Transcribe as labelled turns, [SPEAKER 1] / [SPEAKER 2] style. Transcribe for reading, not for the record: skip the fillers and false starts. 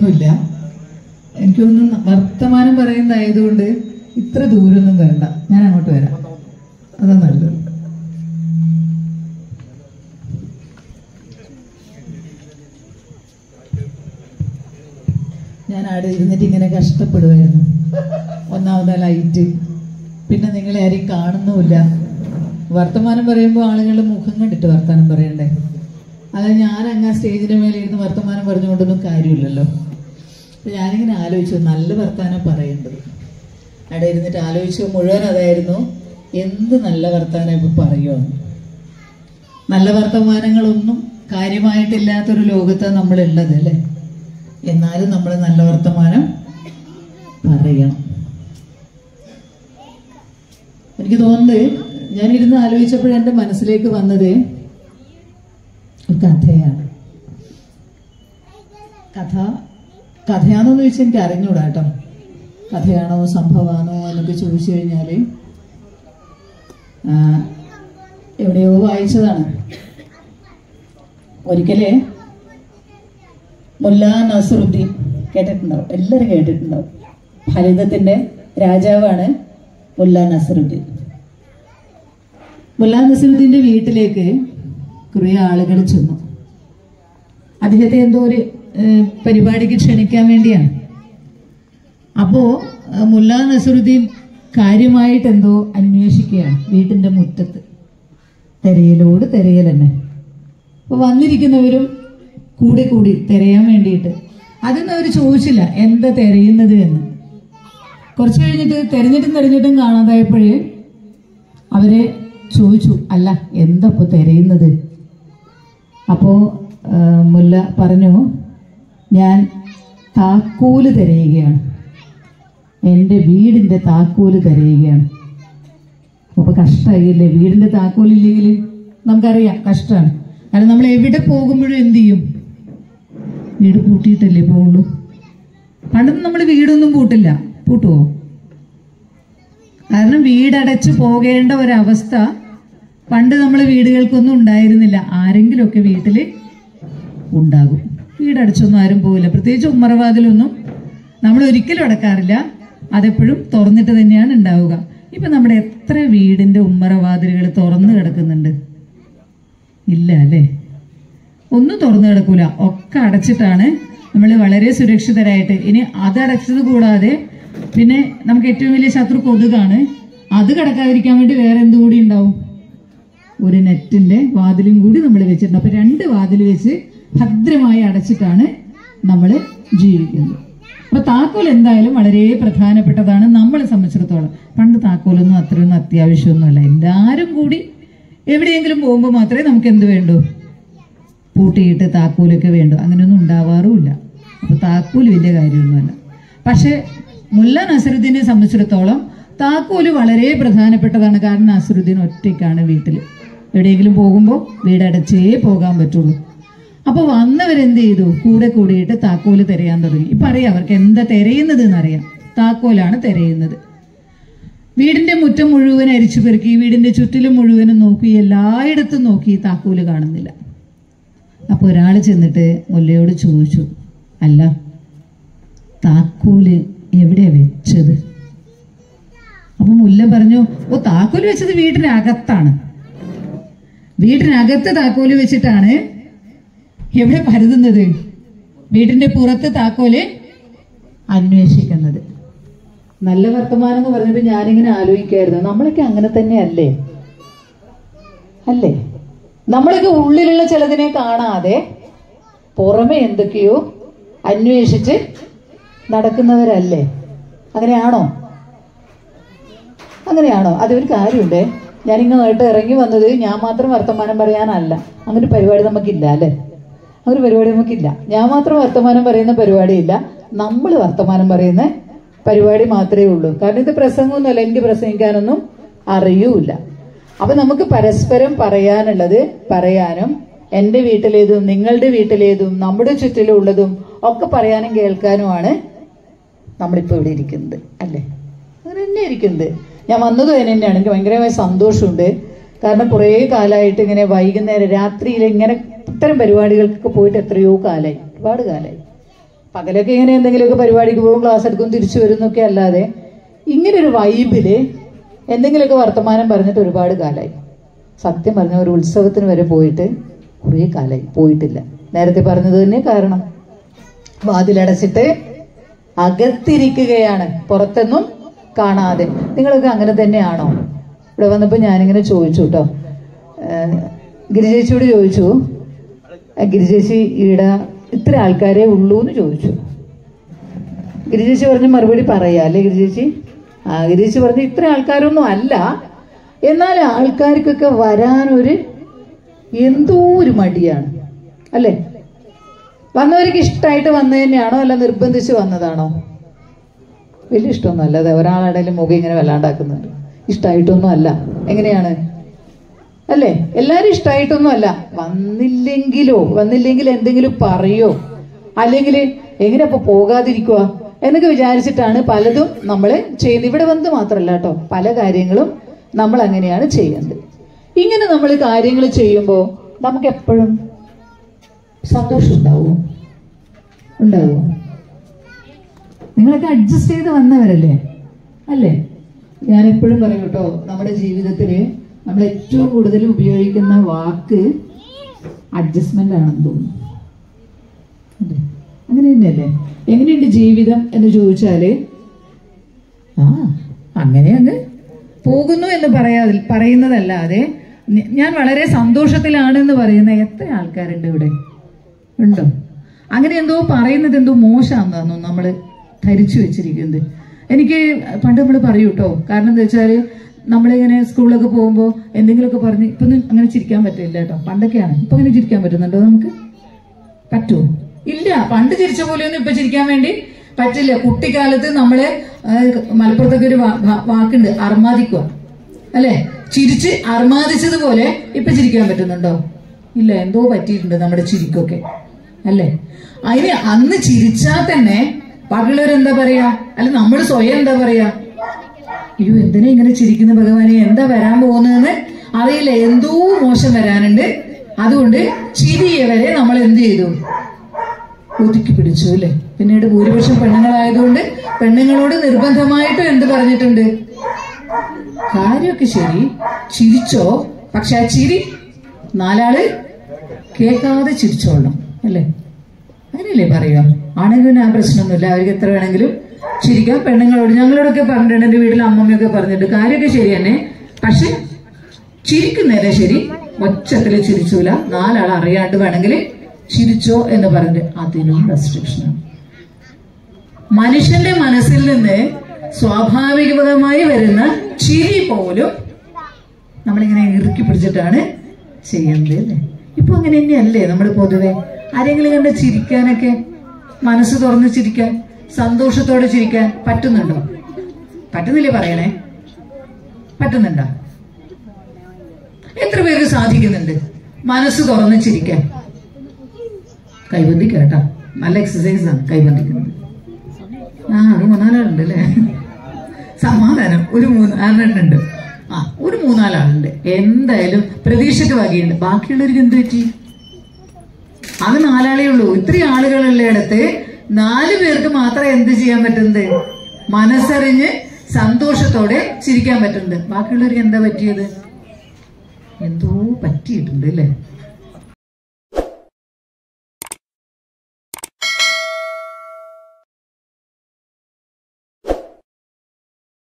[SPEAKER 1] ഒന്നുമില്ല. എനിക്കൊന്നും വർത്തമാനം പറയുന്നതായതുകൊണ്ട് ഇത്ര ദൂരമൊന്നും വേണ്ട, ഞാൻ അങ്ങോട്ട് വരാം, അതാ നല്ലത്. ഞാൻ അവിടെ ഇരുന്നിട്ട് ഇങ്ങനെ കഷ്ടപ്പെടുമായിരുന്നു. ഒന്നാമത് ലൈറ്റ്, പിന്നെ നിങ്ങളെ ആരെയും കാണുന്നുമില്ല. വർത്തമാനം പറയുമ്പോൾ ആളുകളുടെ മുഖം കണ്ടിട്ട് വർത്തമാനം പറയണ്ടേ. അത് ഞാൻ അങ്ങ് സ്റ്റേജിന്റെ മേലെ ഇരുന്ന് വർത്തമാനം പറഞ്ഞുകൊണ്ടൊന്നും കാര്യമില്ലല്ലോ. അപ്പൊ ഞാനിങ്ങനെ ആലോചിച്ചു, നല്ല വർത്തമാനം പറയേണ്ടത്. അവിടെ ഇരുന്നിട്ട് ആലോചിച്ചു, മുഴുവൻ അതായിരുന്നു, എന്ത് നല്ല വർത്തമാനം ഇപ്പൊ പറയുമെന്ന്. നല്ല വർത്തമാനങ്ങളൊന്നും കാര്യമായിട്ടില്ലാത്തൊരു ലോകത്താണ് നമ്മളുള്ളത് അല്ലേ. എന്നാലും നമ്മൾ നല്ല വർത്തമാനം പറയണം. എനിക്ക് തോന്നുന്നത്, ഞാനിരുന്ന് ആലോചിച്ചപ്പോൾ എൻ്റെ മനസ്സിലേക്ക് വന്നത് ഒരു കഥയാണ്. കഥയാണോന്ന് ചോദിച്ചാൽ എനിക്ക് അറിഞ്ഞൂടാ കേട്ടോ. കഥയാണോ സംഭവമാണോ എന്നൊക്കെ ചോദിച്ചു കഴിഞ്ഞാൽ എവിടെയോ വായിച്ചതാണ്. ഒരിക്കലേ മുല്ല നസറുദ്ദീൻ കേട്ടിട്ടുണ്ടാവും, എല്ലാവരും കേട്ടിട്ടുണ്ടാവും. ഫലിതത്തിന്റെ രാജാവാണ് മുല്ല നസറുദ്ദീൻ. മുല്ല നസറുദ്ദീന്റെ വീട്ടിലേക്ക് കുറെ ആളുകൾ ചെന്നു. അദ്ദേഹത്തെ എന്തോ ഒരു പരിപാടിക്ക് ക്ഷണിക്കാൻ വേണ്ടിയാണ്. അപ്പോ മുല്ല നസറുദ്ദീൻ കാര്യമായിട്ട് എന്തോ അന്വേഷിക്കുകയാണ് വീട്ടിന്റെ മുറ്റത്ത്. തിരയലോട് തിരയൽ തന്നെ. അപ്പൊ വന്നിരിക്കുന്നവരും കൂടെ കൂടി തിരയാൻ വേണ്ടിയിട്ട്. അതൊന്നും അവർ ചോദിച്ചില്ല എന്താ തിരയുന്നത് എന്ന്. കുറച്ച് കഴിഞ്ഞിട്ട് തെരഞ്ഞിട്ടും കാണാതായപ്പോഴേ അവരെ ചോദിച്ചു, അല്ല എന്താ ഇപ്പൊ തിരയുന്നത്? അപ്പോ മുല്ല പറഞ്ഞു, ഞാൻ താക്കോല് തിരയുകയാണ്, എൻ്റെ വീടിന്റെ താക്കോല് തിരയുകയാണ്. അപ്പൊ കഷ്ടമായില്ലേ, വീടിന്റെ താക്കോലില്ലെങ്കിൽ നമുക്കറിയാം കഷ്ടമാണ്. കാരണം നമ്മൾ എവിടെ പോകുമ്പോഴും എന്ത് ചെയ്യും, വീട് പൂട്ടിയിട്ടല്ലേ പോകുള്ളൂ. പണ്ടൊന്നും നമ്മൾ വീടൊന്നും പൂട്ടില്ല, പൂട്ടുവോ? കാരണം വീടടച്ച് പോകേണ്ട ഒരവസ്ഥ പണ്ട് നമ്മളെ വീടുകൾക്കൊന്നും ഉണ്ടായിരുന്നില്ല. ആരെങ്കിലുമൊക്കെ വീട്ടില് ഉണ്ടാകും. വീടടച്ചൊന്നും ആരും പോകില്ല. പ്രത്യേകിച്ച് ഉമ്മറവാതിലൊന്നും നമ്മൾ ഒരിക്കലും അടക്കാറില്ല, അതെപ്പോഴും തുറന്നിട്ട് തന്നെയാണ് ഉണ്ടാവുക. ഇപ്പൊ നമ്മുടെ എത്ര വീടിന്റെ ഉമ്മറവാതിലുകൾ തുറന്നു കിടക്കുന്നുണ്ട്? ഇല്ല അല്ലേ, ഒന്നും തുറന്നു കിടക്കൂല, ഒക്കെ അടച്ചിട്ടാണ് നമ്മൾ വളരെ സുരക്ഷിതരായിട്ട്. ഇനി അതടച്ചത് കൂടാതെ പിന്നെ നമുക്ക് ഏറ്റവും വലിയ ശത്രു കൊതുകാണ്. അത് കിടക്കാതിരിക്കാൻ വേണ്ടി വേറെ എന്തുകൂടി ഉണ്ടാവും, ഒരു നെറ്റിന്റെ വാതിലും കൂടി നമ്മൾ വെച്ചിട്ടുണ്ട്. അപ്പൊ 2 വാതിൽ വെച്ച് ഭദ്രമായി അടച്ചിട്ടാണ് നമ്മൾ ജീവിക്കുന്നത്. അപ്പൊ താക്കോൽ എന്തായാലും വളരെ പ്രധാനപ്പെട്ടതാണ് നമ്മളെ സംബന്ധിച്ചിടത്തോളം. പണ്ട് താക്കോലൊന്നും അത്രയൊന്നും അത്യാവശ്യമൊന്നുമല്ല. എല്ലാവരും കൂടി എവിടെയെങ്കിലും പോകുമ്പോൾ മാത്രമേ നമുക്ക് എന്ത് വേണ്ടൂ, പൂട്ടിയിട്ട് താക്കോലൊക്കെ വേണ്ടു. അങ്ങനെയൊന്നും ഉണ്ടാവാറുമില്ല. അപ്പൊ താക്കോല് വലിയ കാര്യമൊന്നുമല്ല. പക്ഷെ മുല്ല നസറുദ്ദീനെ സംബന്ധിച്ചിടത്തോളം താക്കോല് വളരെ പ്രധാനപ്പെട്ടതാണ്. കാരണം നസറുദ്ദീൻ ഒറ്റയ്ക്കാണ് വീട്ടിൽ. എവിടെയെങ്കിലും പോകുമ്പോൾ വീടടച്ചേ പോകാൻ പറ്റുള്ളൂ. അപ്പൊ വന്നവരെന്ത് ചെയ്തു, കൂടെ കൂടിയിട്ട് താക്കോല് തിരയാൻ തുടങ്ങി. ഇപ്പൊ അറിയാം അവർക്ക് എന്താ തിരയുന്നത് എന്നറിയാം. താക്കോലാണ് തിരയുന്നത്. വീടിന്റെ മുറ്റം മുഴുവൻ അരിച്ചു പെറുക്കി, വീടിന്റെ ചുറ്റിലും മുഴുവനും നോക്കി, എല്ലായിടത്തും നോക്കി, താക്കോല് കാണുന്നില്ല. അപ്പൊ ഒരാൾ ചെന്നിട്ട് മുല്ലയോട് ചോദിച്ചു, അല്ല താക്കോല് എവിടെയാ വെച്ചത്? അപ്പൊ മുല്ല പറഞ്ഞു, ഓ താക്കോല് വെച്ചത് വീടിനകത്താണ്. വീടിനകത്ത് താക്കോല് വെച്ചിട്ടാണ് എവിടെ പരതുന്നത്, വീടിന്റെ പുറത്ത് താക്കോല് അന്വേഷിക്കുന്നത്. നല്ല വർത്തമാനം എന്ന് പറഞ്ഞപ്പോ ഞാനിങ്ങനെ ആലോചിക്കായിരുന്നു, നമ്മളൊക്കെ അങ്ങനെ തന്നെ അല്ലേ? അല്ലേ? നമ്മളൊക്കെ ഉള്ളിലുള്ള ചിലതിനെ കാണാതെ പുറമെ എന്തൊക്കെയോ അന്വേഷിച്ച് നടക്കുന്നവരല്ലേ? അങ്ങനെയാണോ? അതൊരു കാര്യമുണ്ടേ. ഞാനിങ്ങോട്ട് ഇറങ്ങി വന്നത് ഞാൻ മാത്രം വർത്തമാനം പറയാനല്ല. അങ്ങനെ പരിപാടി നമുക്കില്ല അല്ലേ? അങ്ങനെ പരിപാടി നമുക്കില്ല. ഞാൻ മാത്രം വർത്തമാനം പറയുന്ന പരിപാടിയില്ല, നമ്മൾ വർത്തമാനം പറയുന്ന പരിപാടി മാത്രമേ ഉള്ളൂ. കാരണം ഇത് പ്രസംഗമൊന്നുമല്ല, എനിക്ക് പ്രസംഗിക്കാനൊന്നും അറിയൂല. അപ്പൊ നമുക്ക് പരസ്പരം പറയാനുള്ളത് പറയാനും, എൻ്റെ വീട്ടിലേതും നിങ്ങളുടെ വീട്ടിലേതും നമ്മുടെ ചുറ്റിലുള്ളതും ഒക്കെ പറയാനും കേൾക്കാനുമാണ് നമ്മളിപ്പോൾ ഇവിടെ ഇരിക്കുന്നത് അല്ലേ? അങ്ങനെ തന്നെ ഇരിക്കുന്നത്. ഞാൻ വന്നതും അതിന് തന്നെയാണ്. എനിക്ക് ഭയങ്കരമായ സന്തോഷമുണ്ട്. കാരണം കുറേ കാലമായിട്ട് ഇങ്ങനെ വൈകുന്നേരം രാത്രിയിൽ ഇങ്ങനെ ഇത്തരം പരിപാടികൾക്കൊക്കെ പോയിട്ട് എത്രയോ കാലമായി, ഒരുപാട് കാലമായി. പകലൊക്കെ ഇങ്ങനെ എന്തെങ്കിലുമൊക്കെ പരിപാടിക്ക് പോകും, ക്ലാസ് എടുക്കും, തിരിച്ചു വരുന്നൊക്കെ അല്ലാതെ ഇങ്ങനൊരു വൈബില് എന്തെങ്കിലുമൊക്കെ വർത്തമാനം പറഞ്ഞിട്ട് ഒരുപാട് കാലമായി. സത്യം പറഞ്ഞ ഒരു ഉത്സവത്തിന് വരെ പോയിട്ട് കുറേ കാലമായി പോയിട്ടില്ല. നേരത്തെ പറഞ്ഞത് തന്നെ കാരണം. വാതിലടച്ചിട്ട് അകത്തിരിക്കുകയാണ്, പുറത്തൊന്നും കാണാതെ. നിങ്ങളൊക്കെ അങ്ങനെ തന്നെയാണോ? ഇവിടെ വന്നപ്പോൾ ഞാനിങ്ങനെ ചോദിച്ചു കേട്ടോ, ഗിരിജേച്ചിയോട് ചോദിച്ചു, ഗിരിജേച്ചി ഇവിടെ ഇത്ര ആൾക്കാരെ ഉള്ളൂ എന്ന് ചോദിച്ചു. ഗിരിജേച്ചി പറഞ്ഞ മറുപടി പറയാ അല്ലേ ഗിരിജേച്ചി? ഗിരിജേച്ചി പറഞ്ഞു ഇത്ര ആൾക്കാരൊന്നും അല്ല, എന്നാൽ ആൾക്കാർക്കൊക്കെ വരാനൊരു എന്തോ ഒരു മടിയാണ് അല്ലേ? വന്നവർക്ക് ഇഷ്ടമായിട്ട് വന്നു തന്നെയാണോ അല്ല നിർബന്ധിച്ച് വന്നതാണോ? വലിയ ഇഷ്ടമൊന്നും അല്ല. അതെ, ഒരാളുടെ മുഖം ഇങ്ങനെ വല്ലാണ്ടാക്കുന്നുണ്ട്. ഇഷ്ടമായിട്ടൊന്നും അല്ല. എങ്ങനെയാണ് അല്ലേ? എല്ലാവരും ഇഷ്ടമായിട്ടൊന്നും അല്ല. വന്നില്ലെങ്കിൽ എന്തെങ്കിലും പറയോ, അല്ലെങ്കിൽ എങ്ങനെ അപ്പൊ പോകാതിരിക്കുക എന്നൊക്കെ വിചാരിച്ചിട്ടാണ് പലതും നമ്മൾ ചെയ്യുന്നത്. ഇവിടെ വന്ന് മാത്രമല്ല കേട്ടോ, പല കാര്യങ്ങളും നമ്മൾ അങ്ങനെയാണ് ചെയ്യുന്നത്. ഇങ്ങനെ നമ്മൾ കാര്യങ്ങൾ ചെയ്യുമ്പോൾ നമുക്ക് എപ്പോഴും സന്തോഷം ഉണ്ടാവുമോ? നിങ്ങളൊക്കെ അഡ്ജസ്റ്റ് ചെയ്ത് വന്നവരല്ലേ അല്ലേ? ഞാൻ എപ്പോഴും പറയും കേട്ടോ, നമ്മുടെ ജീവിതത്തിൽ നമ്മൾ ഏറ്റവും കൂടുതൽ ഉപയോഗിക്കുന്ന വാക്ക് അഡ്ജസ്റ്റ്മെന്റ് ആണെന്ന് തോന്നുന്നു. അല്ലേ? അങ്ങനെ തന്നെയല്ലേ? എങ്ങനെയുണ്ട് ജീവിതം എന്ന് ചോദിച്ചാല് അങ്ങനെ അങ്ങ് പോകുന്നു എന്ന് പറയുന്നതല്ലാതെ ഞാൻ വളരെ സന്തോഷത്തിലാണെന്ന് പറയുന്ന എത്ര ആൾക്കാരുണ്ട് ഇവിടെ? ഉണ്ടോ? അങ്ങനെ എന്തോ പറയുന്നത് എന്തോ മോശമാണെന്നാണോ നമ്മൾ ധരിച്ചു വെച്ചിരിക്കുന്നത്. എനിക്ക് പണ്ട് നമ്മൾ പറയൂ കേട്ടോ, കാരണം എന്താ വെച്ചാൽ നമ്മളിങ്ങനെ സ്കൂളിലൊക്കെ പോകുമ്പോൾ എന്തെങ്കിലുമൊക്കെ പറഞ്ഞ് ഇപ്പം അങ്ങനെ ചിരിക്കാൻ പറ്റില്ല കേട്ടോ. പണ്ടൊക്കെയാണ്. ഇപ്പം അങ്ങനെ ചിരിക്കാൻ പറ്റുന്നുണ്ടോ? നമുക്ക് പറ്റുമോ? ഇല്ല. പണ്ട് ചിരിച്ച പോലെയൊന്നും ഇപ്പൊ ചിരിക്കാൻ വേണ്ടി പറ്റില്ല. കുട്ടിക്കാലത്ത് നമ്മള് മലപ്പുറത്തൊക്കെ ഒരു വാക്കുണ്ട്, അർമാദിക്കുക അല്ലെ? ചിരിച്ച് അർമാദിച്ചതുപോലെ ഇപ്പൊ ചിരിക്കാൻ പറ്റുന്നുണ്ടോ? ഇല്ല. എന്തോ പറ്റിയിട്ടുണ്ട് നമ്മുടെ ചിരിക്കൊക്കെ അല്ലേ? അതിന് അന്ന് ചിരിച്ചാൽ തന്നെ ബാക്കിയുള്ളവരെന്താ പറയാ, അല്ല നമ്മൾ സ്വയം എന്താ പറയാ, അയ്യോ എന്തിനാ ഇങ്ങനെ ചിരിക്കുന്ന ഭഗവാനെ, എന്താ വരാൻ പോകുന്നതെന്ന് അറിയില്ല, എന്തോ മോശം വരാനുണ്ട്. അതുകൊണ്ട് ചിരിയെ വരെ നമ്മൾ എന്ത് ചെയ്തു? ഒതുക്കി പിടിച്ചു അല്ലേ? പിന്നീട് ഭൂരിപക്ഷം പെണ്ണുങ്ങളായതുകൊണ്ട് പെണ്ണുങ്ങളോട് നിർബന്ധമായിട്ടും എന്ത് പറഞ്ഞിട്ടുണ്ട്? കാര്യമൊക്കെ ശരി, ചിരിച്ചോ, പക്ഷെ ആ ചിരി നാലാള് കേൾക്കാതെ ചിരിച്ചോളണം അല്ലേ? അങ്ങനെയല്ലേ പറയുക? ആണെങ്കിലും ആ പ്രശ്നമൊന്നുമില്ല, അവർക്ക് എത്ര വേണമെങ്കിലും ചിരിക്കാം. പെണ്ണുങ്ങളോട് ഞങ്ങളോടൊക്കെ പറഞ്ഞിട്ടുണ്ട്, എന്റെ വീട്ടിൽ അമ്മമ്മയൊക്കെ പറഞ്ഞിട്ടുണ്ട്, കാര്യമൊക്കെ ശരി തന്നെ, പക്ഷെ ചിരിക്കുന്നതല്ലേ ശരി, ഒച്ചത്തില് ചിരിച്ചൂല, നാലാൾ അറിയാണ്ട് വേണമെങ്കിൽ ചിരിച്ചോ എന്ന് പറഞ്ഞിട്ട് അതിനും റെസ്ട്രിക്ഷനാണ്. മനുഷ്യന്റെ മനസ്സിൽ നിന്ന് സ്വാഭാവികമായി വരുന്ന ചിരി പോലും നമ്മളിങ്ങനെ ഇറുക്കി പിടിച്ചിട്ടാണ് ചെയ്യുന്നത് അല്ലേ? ഇപ്പൊ അങ്ങനെ തന്നെയല്ലേ നമ്മൾ പൊതുവെ? ആരെങ്കിലും കണ്ട് ചിരിക്കാനൊക്കെ, മനസ്സ് തുറന്ന് ചിരിക്കാൻ, സന്തോഷത്തോടെ ചിരിക്കാൻ പറ്റുന്നുണ്ടോ? പറ്റുന്നില്ലേ? പറയണേ, പറ്റുന്നുണ്ടോ? എത്ര പേർക്ക് സാധിക്കുന്നുണ്ട് മനസ്സ് തുറന്ന് ചിരിക്കാൻ? കൈബന്ധിക്ക കേട്ടോ, നല്ല എക്സസൈസ് ആണ് കൈബന്ധിക്കുന്നത്. അത് 3-4 അല്ലേ? സമാധാനം. ഒരു 3-4 ഒരു 3-4 എന്തായാലും പ്രതീക്ഷയ്ക്ക് വകയുണ്ട്. ബാക്കിയുള്ളവർക്ക് എന്ത് പറ്റി? അത് 4 ഉള്ളൂ. ഇത്രയും ആളുകളുള്ള ഇടത്ത് 4 പേർക്ക് മാത്രമേ എന്ത് ചെയ്യാൻ പറ്റുന്നത്? മനസ്സറിഞ്ഞ് സന്തോഷത്തോടെ ചിരിക്കാൻ പറ്റുന്നത്. ബാക്കിയുള്ളവർക്ക് എന്താ പറ്റിയത്? എന്തോ പറ്റിയിട്ടുണ്ട് അല്ലേ?